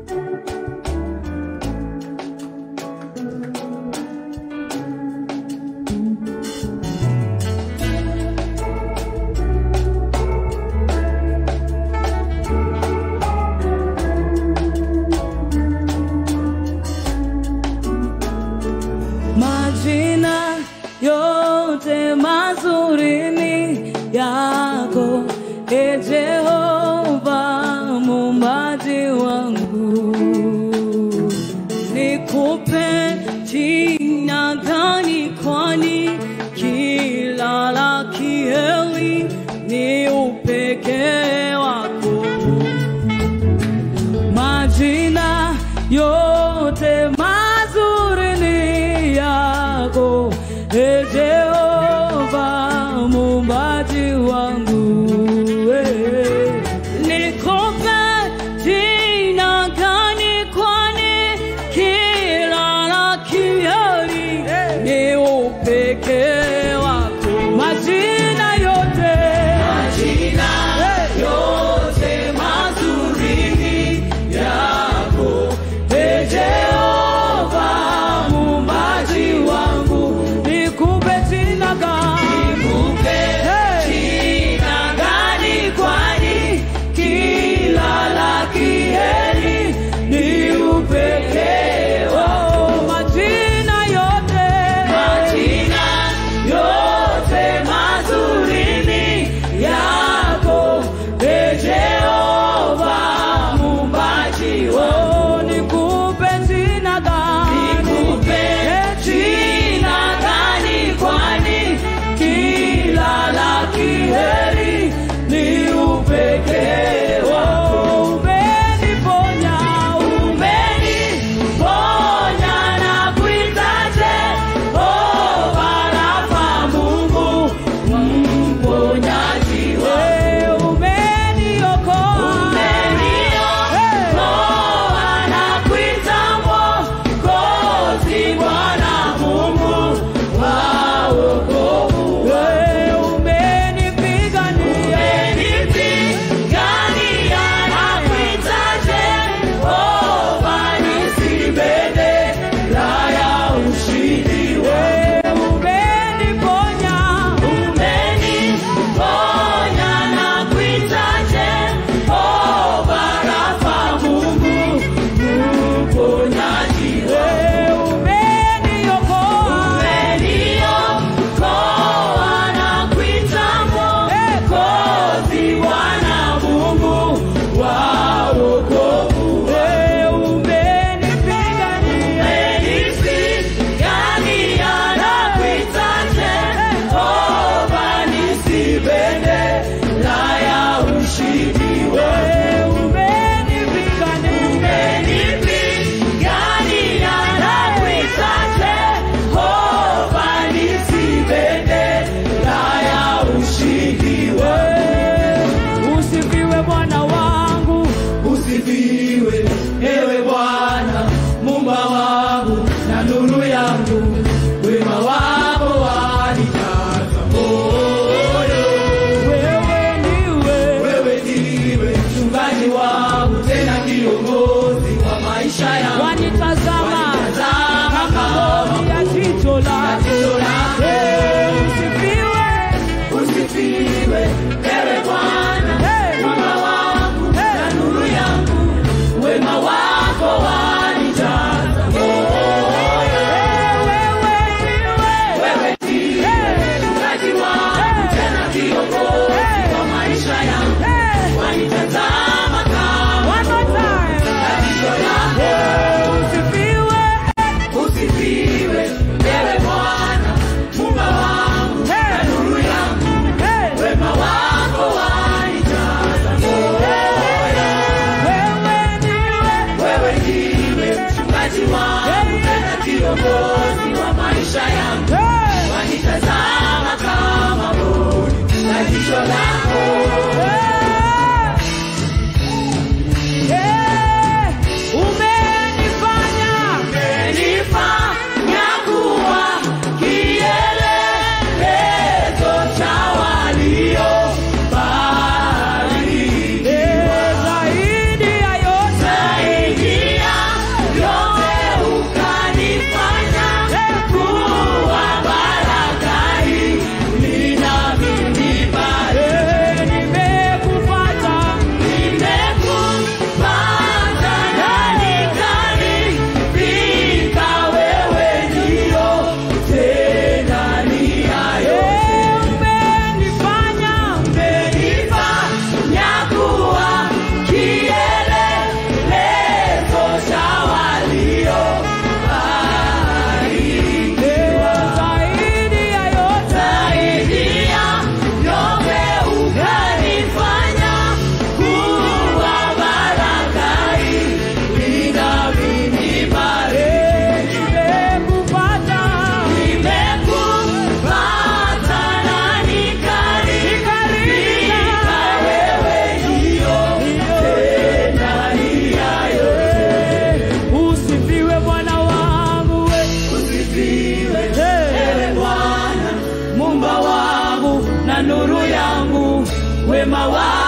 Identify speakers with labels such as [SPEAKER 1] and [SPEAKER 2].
[SPEAKER 1] Majina yote mazuri ni yako, e Jehova muumbaji wangu. Nikupe jina gani, kwani kila la kheri ni upekee wako. Majina yote mazuri ni yako, e Jehova muumbaji wangu. Nikupe jina gani, kwani kila la kheri ni upekee wako. Majina yote mazuri ni yako, e Jehova muumbaji wangu. Nikupe jina gani, kwani kila la kheri ni upekee wako. Majina yote mazuri ni yako, e Jehova muumbaji wangu. Nikupe jina gani, kwani kila la kheri ni upekee wako. Umeniponya na kuitaje, Jehova Rafa, Mungu mponyaji wangu. Umeniokoa na kuita Mwokozi, Bwana Mungu wa wokovu. Umenipigania na kuitaje, Jehova Nisi, bendera ya ushindi wangu. Umeniponya na kuitaje, Jehova Rafa, Mungu mponyaji wangu. Umeniokoa na kuita Mwokozi, Bwana Mungu wa wokovu. Umenipigania na kuitaje, Jehova Nisi, bendera ya ushindi wangu. Umenipigania na kuitaje, Jehova Nisi, bendera ya ushindi wangu. Usifiwe Bwana wangu, usifiwe ewe Bwana Muumba wangu na nuru yangu. Wema wako wanijaza moyo. Wewe ndiwe mchungaji wangu, tena kiongozi wa maisha yangu. Wanitazama kama ya jicho lako. Usifiwe ewe Bwana Muumba wangu na nuru yangu. Wema wako wanijaza moyo. Wewe ndiwe mchungaji wangu, tena kiongozi wa maisha yangu. Wanitazama kama ya jicho lako. Usifiwe ewe Bwana Muumba wangu na nuru yangu. Wema wako wanijaza moyo. Wewe ndiwe mchungaji wangu, tena kiongozi wa maisha yangu. Wanitazama kama mboni ya jicho lako. Umenifanya kuwa kielelezo cha walio mbali. Zaidi ya yote wema wako